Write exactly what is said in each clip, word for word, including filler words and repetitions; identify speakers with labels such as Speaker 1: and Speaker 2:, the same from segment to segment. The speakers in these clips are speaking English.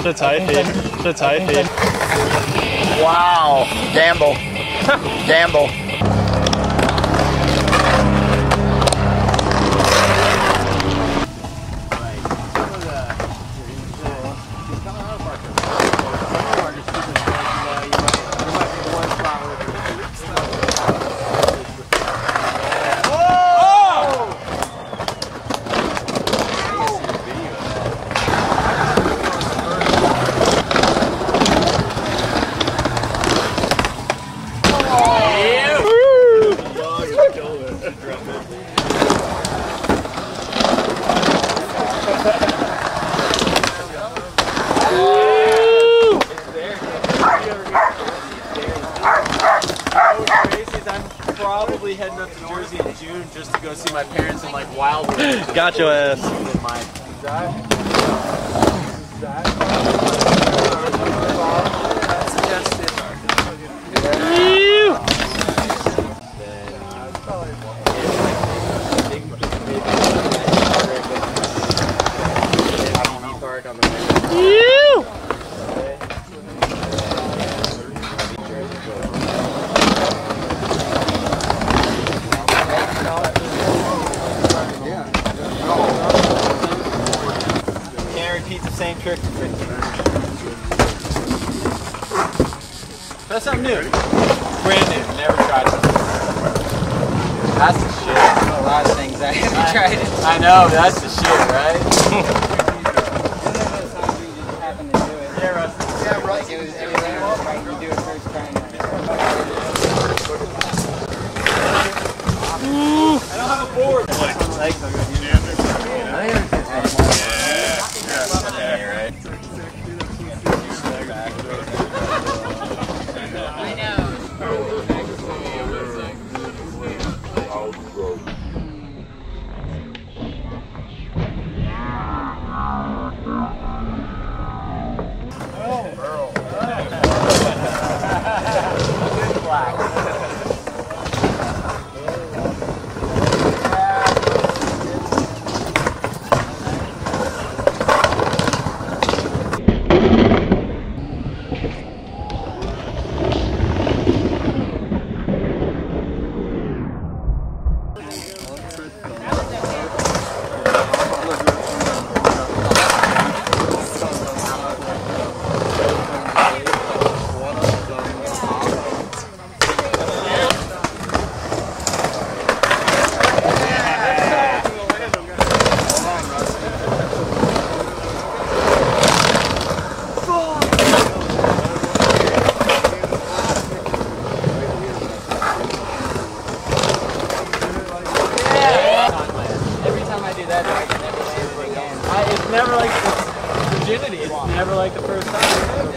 Speaker 1: Shit's hyphy. Shit's hyphy.
Speaker 2: Wow. Gamble. Gamble.
Speaker 3: Probably heading up to Jersey in June just to go see my parents in like Wildwood.
Speaker 1: Got your ass.
Speaker 3: Same trick. That's something new. Brand new. Never tried it. That's the shit.
Speaker 4: A lot of things I haven't tried it.
Speaker 3: I know, that's the shit, right?
Speaker 4: Happened to do it.
Speaker 3: Yeah, Rusty.
Speaker 4: Yeah, right. Like it was everything was right. You do it first time.
Speaker 3: I don't have a board. Like, it's never like the virginity. It's never like the first time.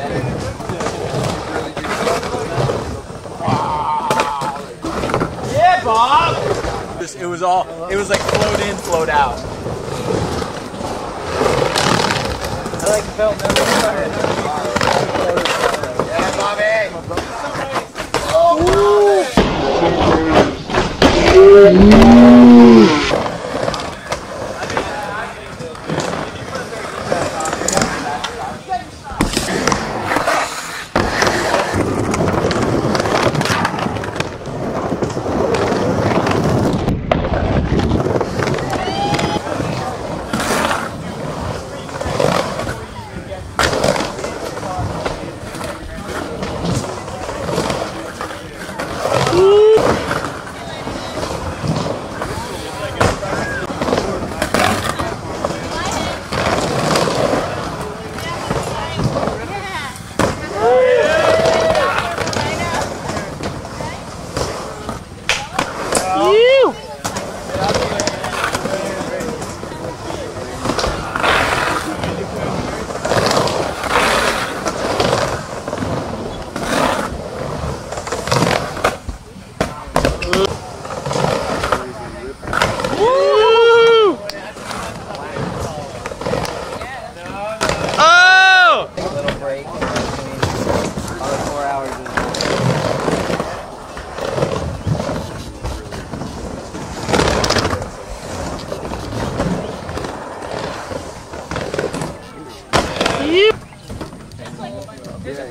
Speaker 3: Yeah, Bob. It was all. It was like float in, float out. I like felt never started. Yeah, Bobby.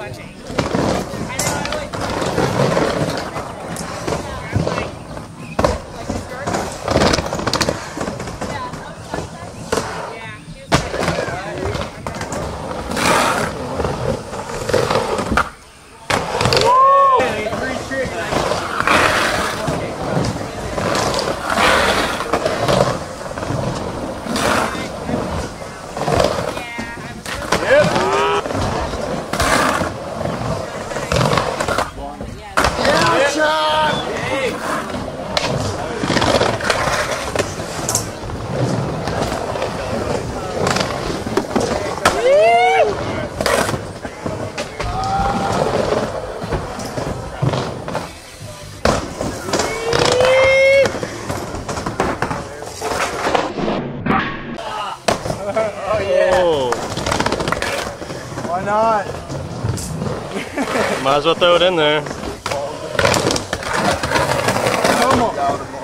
Speaker 3: Why not?
Speaker 1: Might as well throw it in there.
Speaker 3: Come on.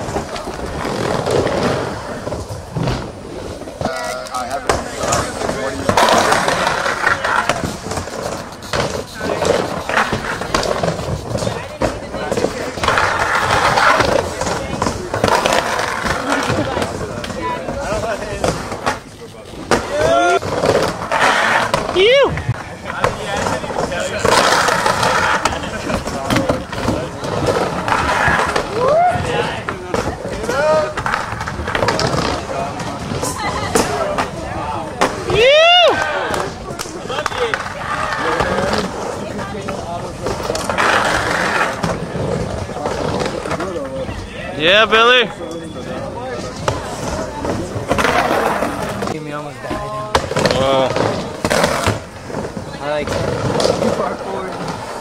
Speaker 1: Yeah, Billy.
Speaker 4: Me almost died.
Speaker 1: Wow.
Speaker 4: I like parkour.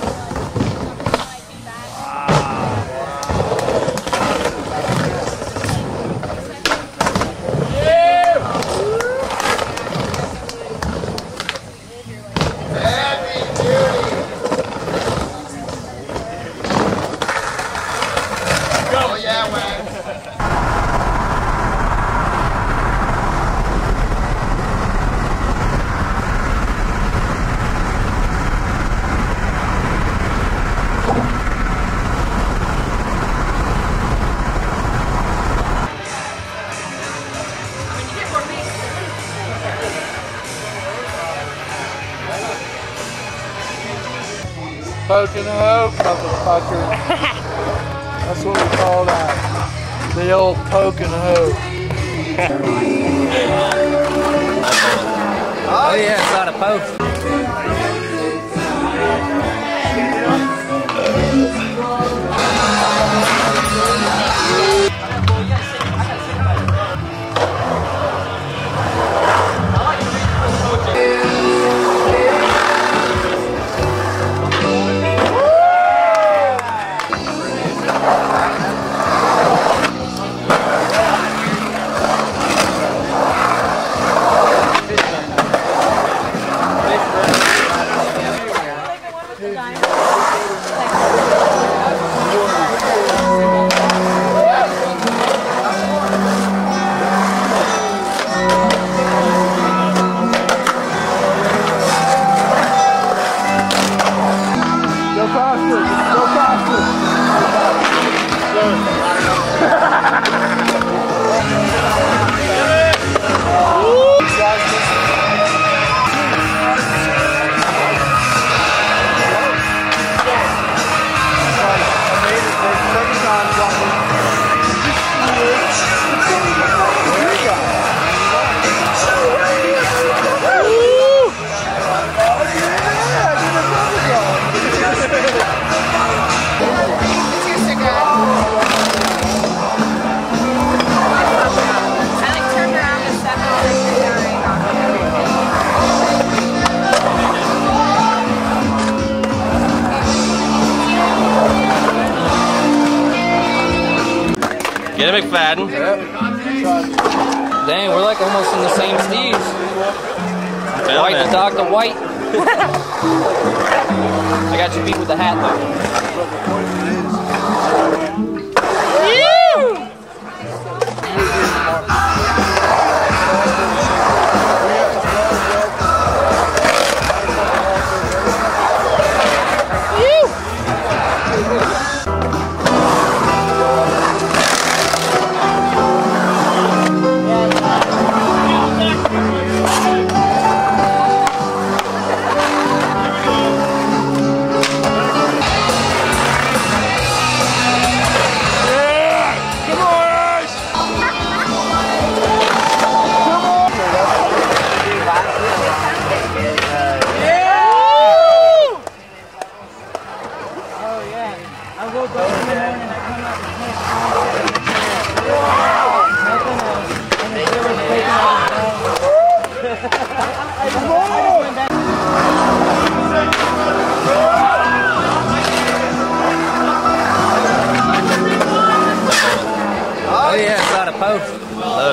Speaker 3: Poking a hope, motherfucker. That's what we call that. The old poking a hope.
Speaker 4: Oh yeah, it's not a post.
Speaker 1: Get a McFadden.
Speaker 4: Dang, we're like almost in the same Steves.
Speaker 1: Hell,
Speaker 4: White
Speaker 1: man.
Speaker 4: to Doctor White. I got you beat with the hat though.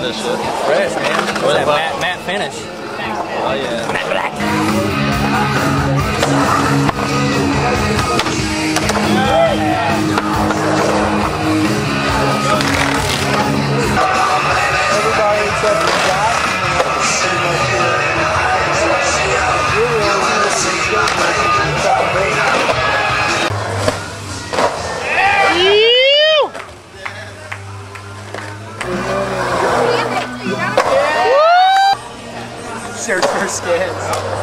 Speaker 1: this shit.
Speaker 4: Fresh, man.
Speaker 1: What
Speaker 4: What's that
Speaker 1: about-
Speaker 4: matte, matte finish?
Speaker 1: Oh yeah.
Speaker 4: Matte black.
Speaker 3: Everybody except for Jack. Really only one that's
Speaker 4: Search for skins.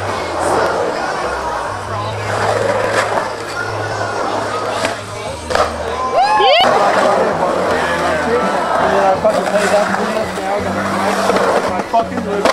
Speaker 3: I fucking played that for enough now. I got my fucking roof.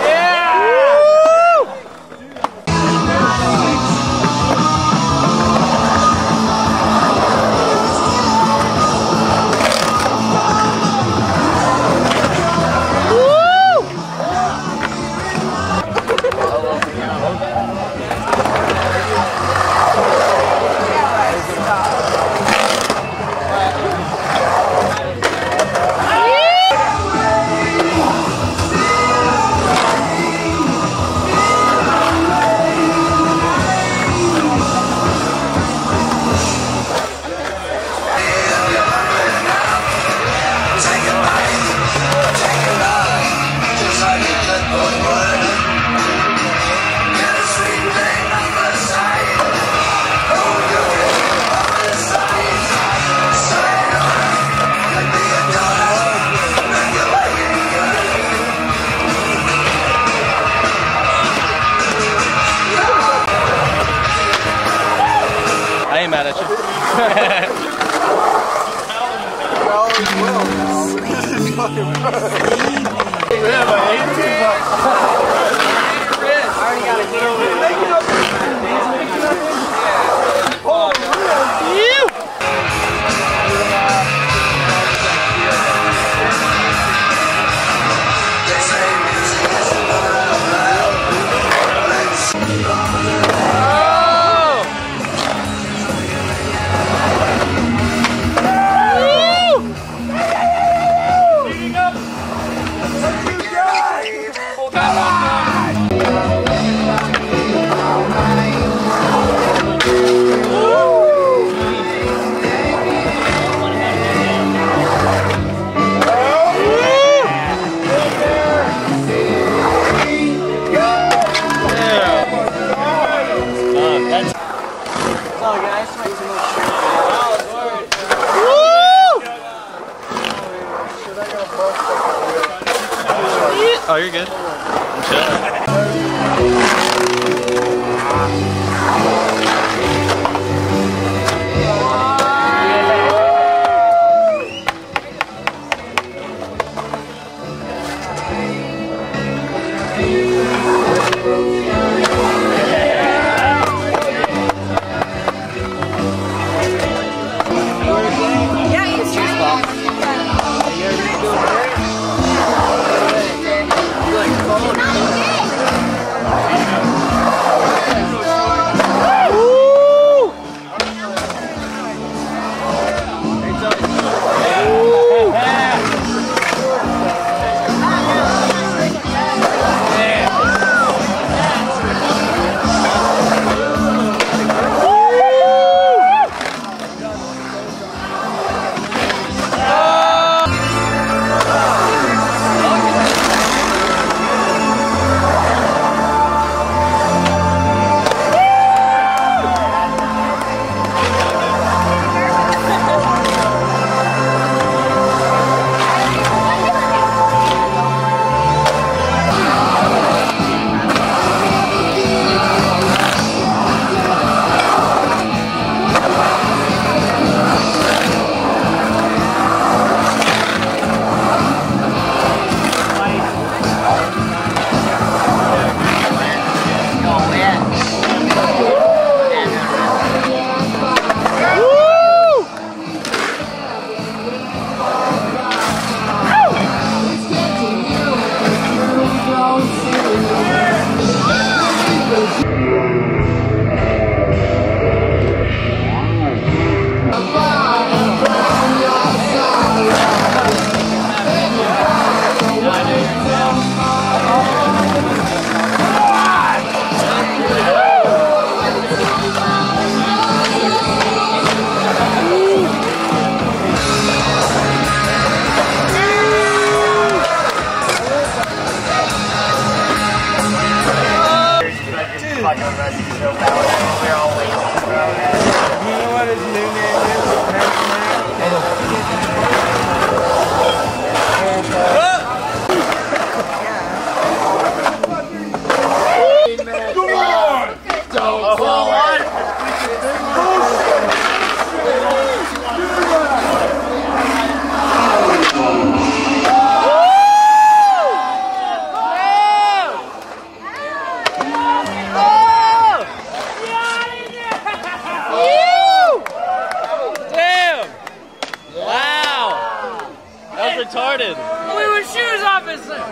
Speaker 1: I ain't mad at you.
Speaker 3: I always will now. Fucking yeah, but eighteen bucks.
Speaker 4: I already got a
Speaker 1: Oh, you're good. I'm chilling.
Speaker 3: Yeah. You know what his new name is?
Speaker 2: Don't fall on.
Speaker 1: Retarded.
Speaker 4: We were shoes opposite.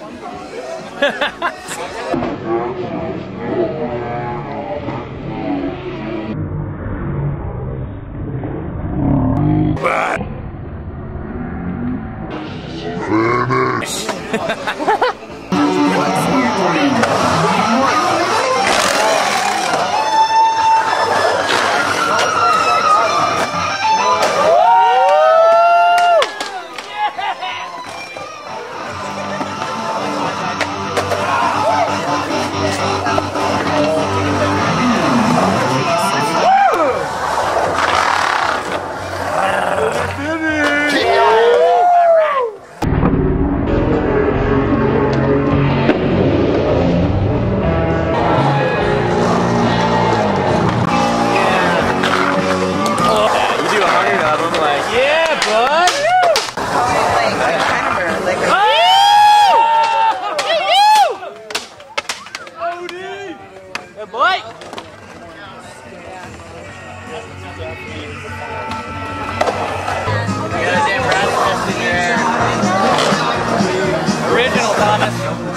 Speaker 1: Original Thomas.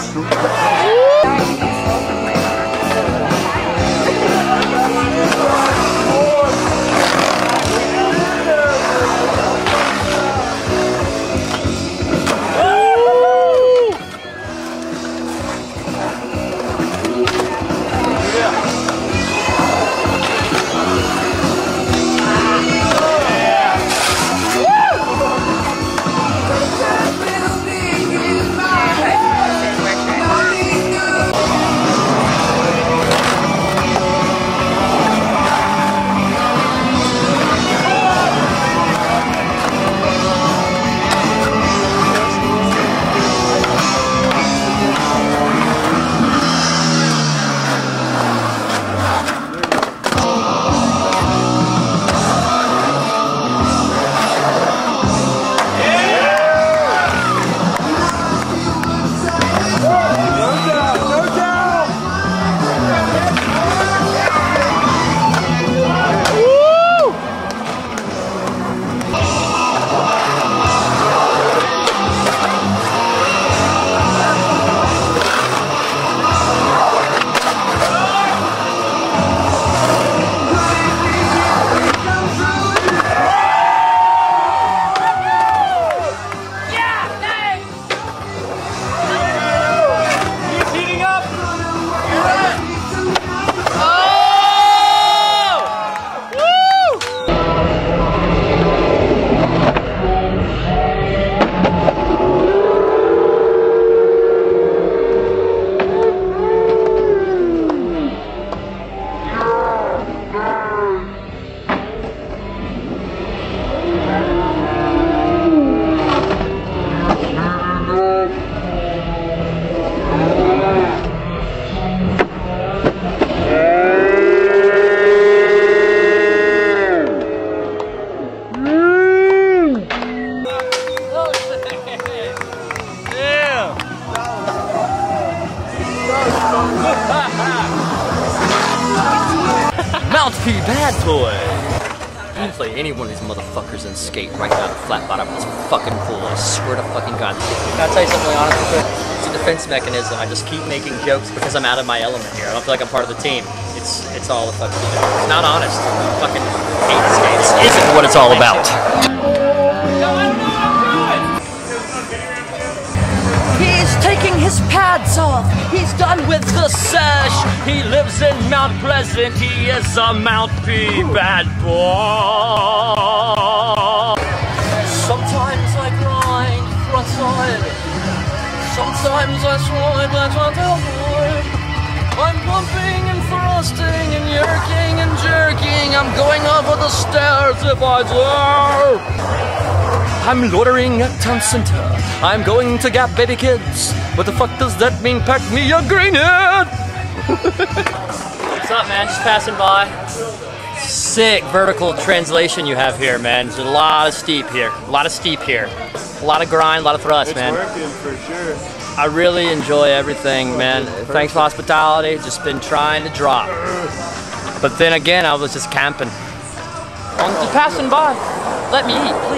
Speaker 5: Mount P bad boy! I'm gonna play any one of these motherfuckers and skate right down the flat bottom of this fucking pool. I swear to fucking God. Can I tell you something honestly? It's a defense mechanism. I just keep making jokes because I'm out of my element here. I don't feel like I'm part of the team. It's it's all a fucking joke. It's not honest. Fucking hate skates isn't what it's all about. He's taking his pads off. He's done with the sash. He lives in Mount Pleasant. He is a Mount P bad boy. Sometimes I grind front side. Sometimes I slide back on the board. I'm pumping and throwing. I'm going over the stairs if I do. I'm loitering at town center. I'm going to Gap Baby Kids. What the fuck does that mean? Pack me a grenade! What's up, man? Just passing by. Sick vertical translation you have here, man. There's a lot of steep here. A lot of steep here. A lot of grind, a lot of thrust,
Speaker 3: it's
Speaker 5: man.
Speaker 3: It's working for sure.
Speaker 5: I really enjoy everything, man. Thanks for hospitality. Just been trying to drop. But then again, I was just camping. I'm just passing by. Let me eat,